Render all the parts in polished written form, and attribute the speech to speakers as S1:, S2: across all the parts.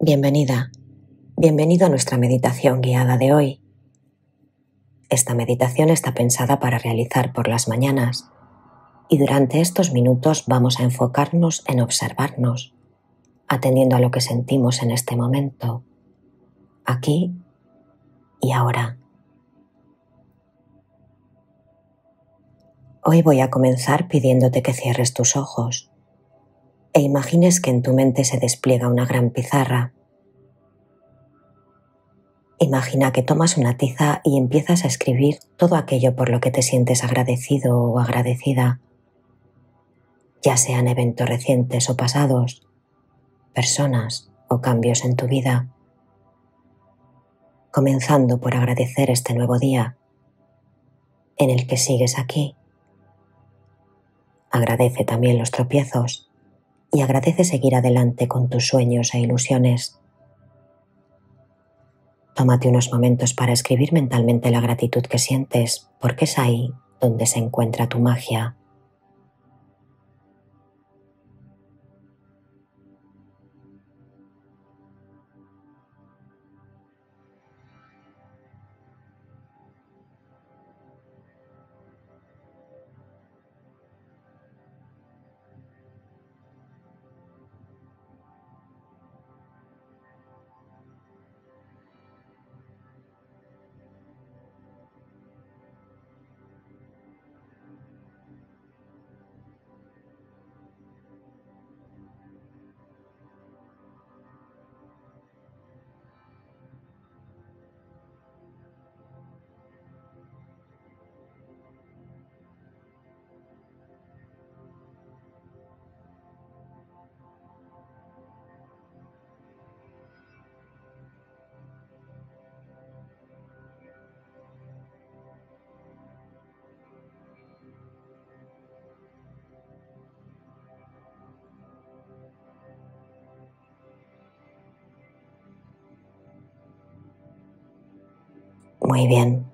S1: Bienvenida, bienvenido a nuestra meditación guiada de hoy. Esta meditación está pensada para realizar por las mañanas y durante estos minutos vamos a enfocarnos en observarnos, atendiendo a lo que sentimos en este momento, aquí y ahora. Hoy voy a comenzar pidiéndote que cierres tus ojos e imagines que en tu mente se despliega una gran pizarra. Imagina que tomas una tiza y empiezas a escribir todo aquello por lo que te sientes agradecido o agradecida, ya sean eventos recientes o pasados, personas o cambios en tu vida, comenzando por agradecer este nuevo día en el que sigues aquí. Agradece también los tropiezos y agradece seguir adelante con tus sueños e ilusiones. Tómate unos momentos para escribir mentalmente la gratitud que sientes, porque es ahí donde se encuentra tu magia. Muy bien.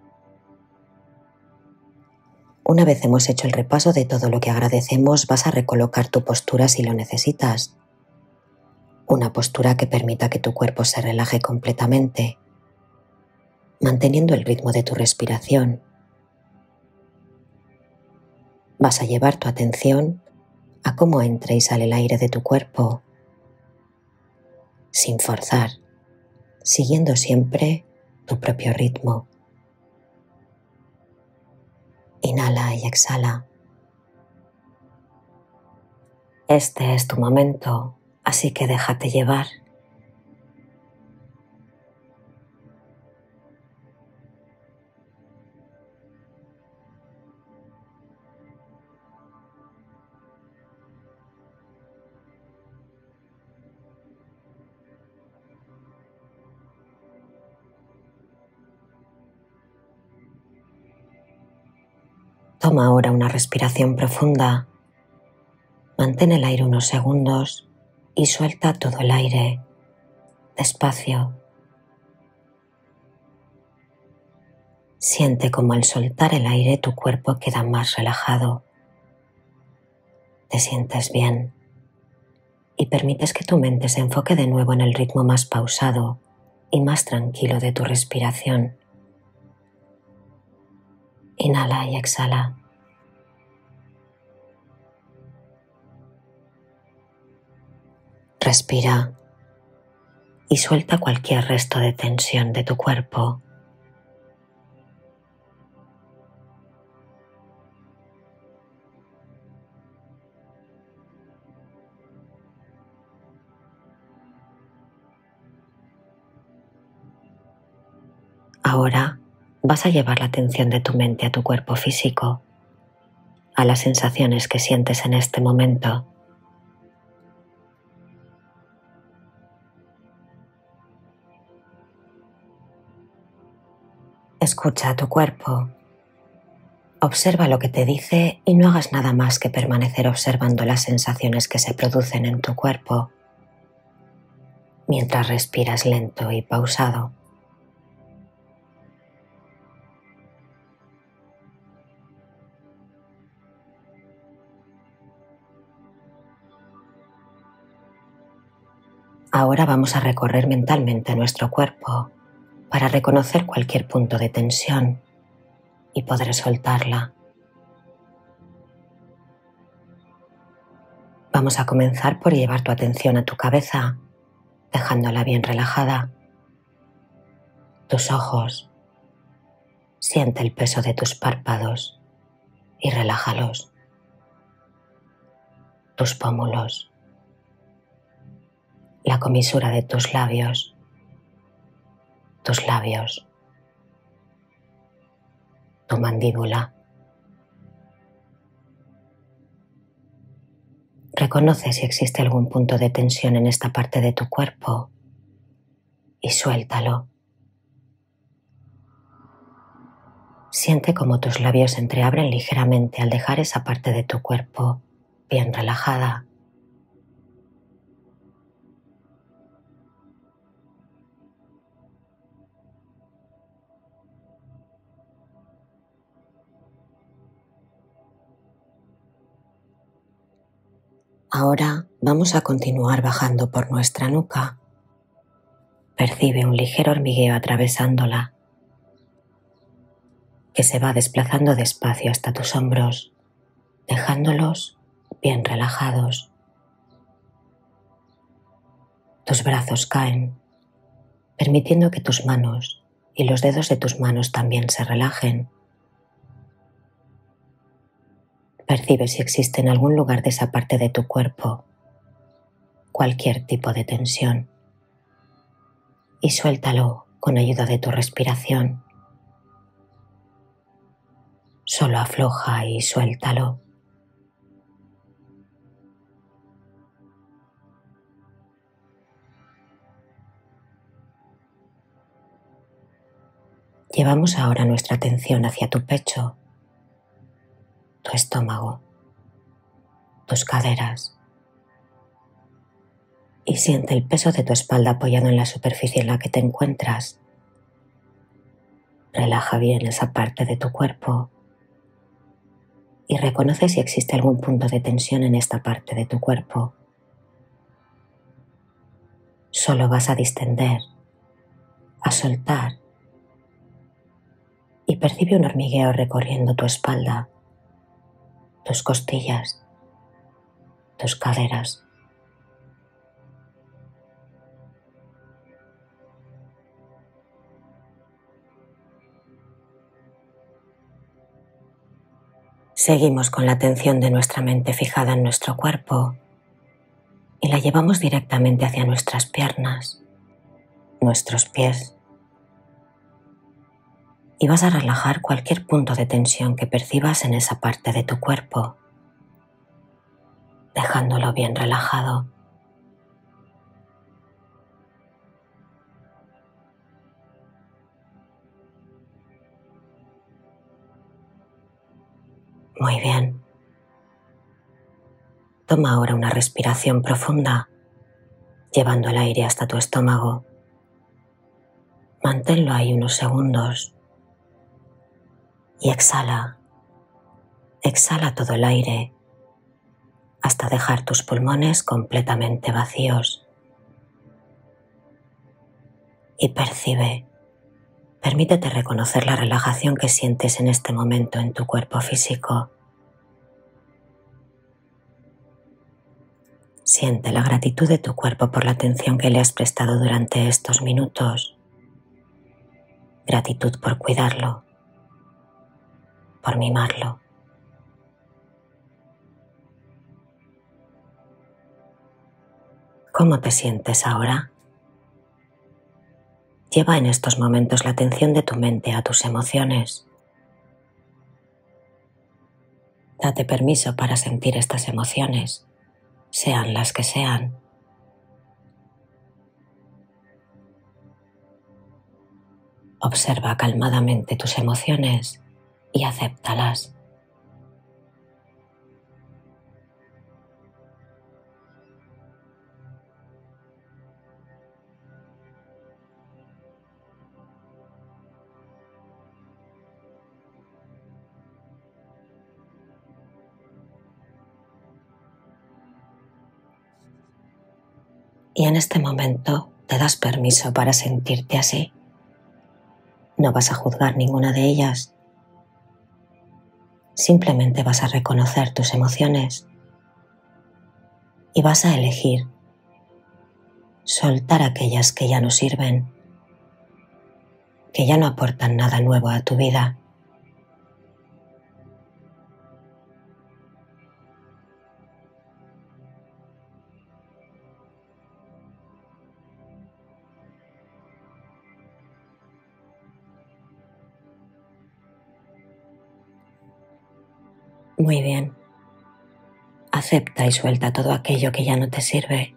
S1: Una vez hemos hecho el repaso de todo lo que agradecemos, vas a recolocar tu postura si lo necesitas. Una postura que permita que tu cuerpo se relaje completamente, manteniendo el ritmo de tu respiración. Vas a llevar tu atención a cómo entra y sale el aire de tu cuerpo, sin forzar, siguiendo siempre tu propio ritmo. Inhala y exhala. Este es tu momento, así que déjate llevar. Toma ahora una respiración profunda. Mantén el aire unos segundos y suelta todo el aire, despacio. Siente como al soltar el aire tu cuerpo queda más relajado. Te sientes bien y permites que tu mente se enfoque de nuevo en el ritmo más pausado y más tranquilo de tu respiración. Inhala y exhala. Respira y suelta cualquier resto de tensión de tu cuerpo. Ahora vas a llevar la atención de tu mente a tu cuerpo físico, a las sensaciones que sientes en este momento. Escucha a tu cuerpo. Observa lo que te dice y no hagas nada más que permanecer observando las sensaciones que se producen en tu cuerpo mientras respiras lento y pausado. Ahora vamos a recorrer mentalmente nuestro cuerpo para reconocer cualquier punto de tensión y poder soltarla. Vamos a comenzar por llevar tu atención a tu cabeza, dejándola bien relajada. Tus ojos. Siente el peso de tus párpados y relájalos. Tus pómulos. La comisura de tus labios. Tus labios. Tu mandíbula. Reconoce si existe algún punto de tensión en esta parte de tu cuerpo y suéltalo. Siente cómo tus labios se entreabren ligeramente al dejar esa parte de tu cuerpo bien relajada. Ahora vamos a continuar bajando por nuestra nuca. Percibe un ligero hormigueo atravesándola, que se va desplazando despacio hasta tus hombros, dejándolos bien relajados. Tus brazos caen, permitiendo que tus manos y los dedos de tus manos también se relajen. Percibe si existe en algún lugar de esa parte de tu cuerpo cualquier tipo de tensión y suéltalo con ayuda de tu respiración. Solo afloja y suéltalo. Llevamos ahora nuestra atención hacia tu pecho, tu estómago, tus caderas y siente el peso de tu espalda apoyado en la superficie en la que te encuentras. Relaja bien esa parte de tu cuerpo y reconoce si existe algún punto de tensión en esta parte de tu cuerpo. Solo vas a distender, a soltar y percibe un hormigueo recorriendo tu espalda, tus costillas, tus caderas. Seguimos con la atención de nuestra mente fijada en nuestro cuerpo y la llevamos directamente hacia nuestras piernas, nuestros pies. Y vas a relajar cualquier punto de tensión que percibas en esa parte de tu cuerpo, dejándolo bien relajado. Muy bien. Toma ahora una respiración profunda, llevando el aire hasta tu estómago. Manténlo ahí unos segundos y exhala. Exhala todo el aire hasta dejar tus pulmones completamente vacíos. Y permítete reconocer la relajación que sientes en este momento en tu cuerpo físico. Siente la gratitud de tu cuerpo por la atención que le has prestado durante estos minutos. Gratitud por cuidarlo, por mimarlo. ¿Cómo te sientes ahora? Lleva en estos momentos la atención de tu mente a tus emociones. Date permiso para sentir estas emociones, sean las que sean. Observa calmadamente tus emociones y acéptalas. Y en este momento te das permiso para sentirte así. No vas a juzgar ninguna de ellas. Simplemente vas a reconocer tus emociones y vas a elegir soltar aquellas que ya no sirven, que ya no aportan nada nuevo a tu vida. Muy bien. Acepta y suelta todo aquello que ya no te sirve.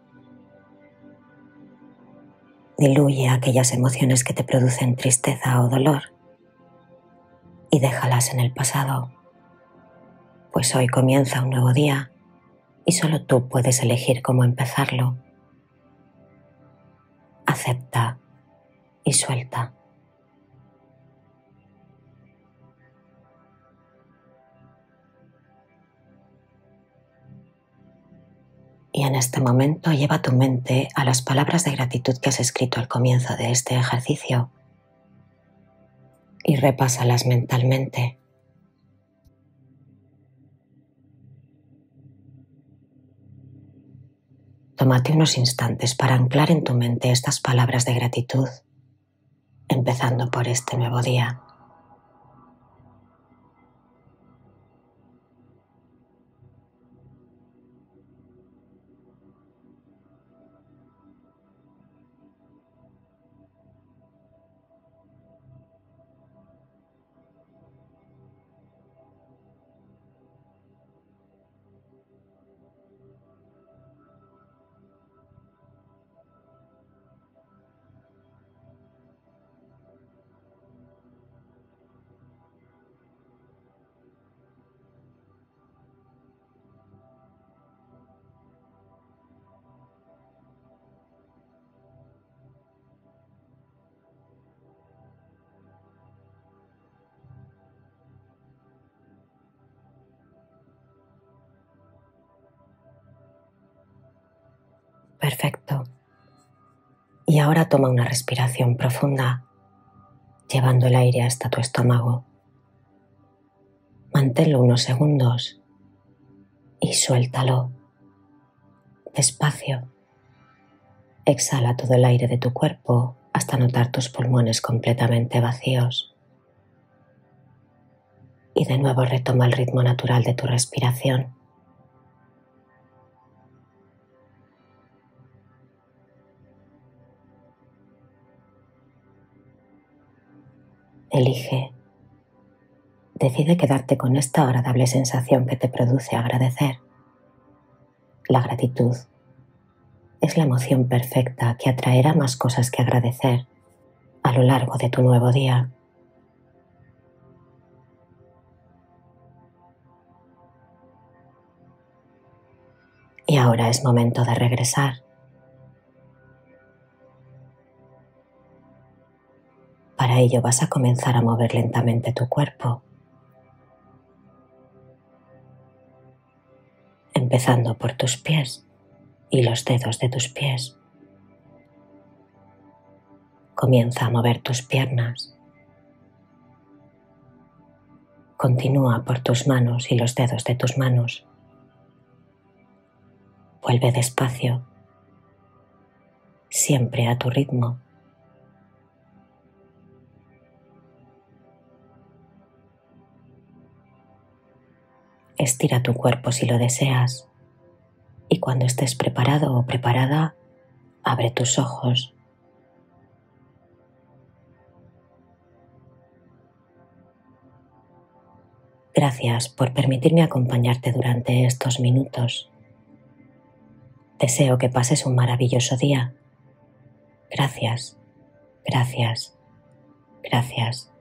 S1: Diluye aquellas emociones que te producen tristeza o dolor y déjalas en el pasado, pues hoy comienza un nuevo día y solo tú puedes elegir cómo empezarlo. Acepta y suelta. Y en este momento lleva tu mente a las palabras de gratitud que has escrito al comienzo de este ejercicio y repásalas mentalmente. Tómate unos instantes para anclar en tu mente estas palabras de gratitud, empezando por este nuevo día. Perfecto. Y ahora toma una respiración profunda, llevando el aire hasta tu estómago. Manténlo unos segundos y suéltalo despacio. Exhala todo el aire de tu cuerpo hasta notar tus pulmones completamente vacíos. Y de nuevo retoma el ritmo natural de tu respiración. Elige. Decide quedarte con esta agradable sensación que te produce agradecer. La gratitud es la emoción perfecta que atraerá más cosas que agradecer a lo largo de tu nuevo día. Y ahora es momento de regresar. Para ello vas a comenzar a mover lentamente tu cuerpo, empezando por tus pies y los dedos de tus pies. Comienza a mover tus piernas. Continúa por tus manos y los dedos de tus manos. Vuelve despacio, siempre a tu ritmo. Estira tu cuerpo si lo deseas y cuando estés preparado o preparada, abre tus ojos. Gracias por permitirme acompañarte durante estos minutos. Deseo que pases un maravilloso día. Gracias, gracias, gracias.